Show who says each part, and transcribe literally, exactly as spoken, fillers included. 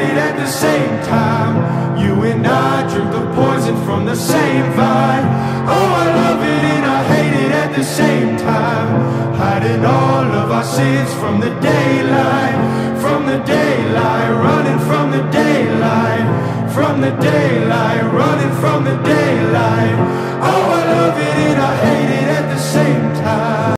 Speaker 1: it at the same time. You and I drink the poison from the same vine. Oh, I love it and I hate it at the same time. Hiding all of our sins from the daylight, from the daylight, running from the daylight, from the daylight, running from the daylight. Oh, I love it and I hate it at the same time.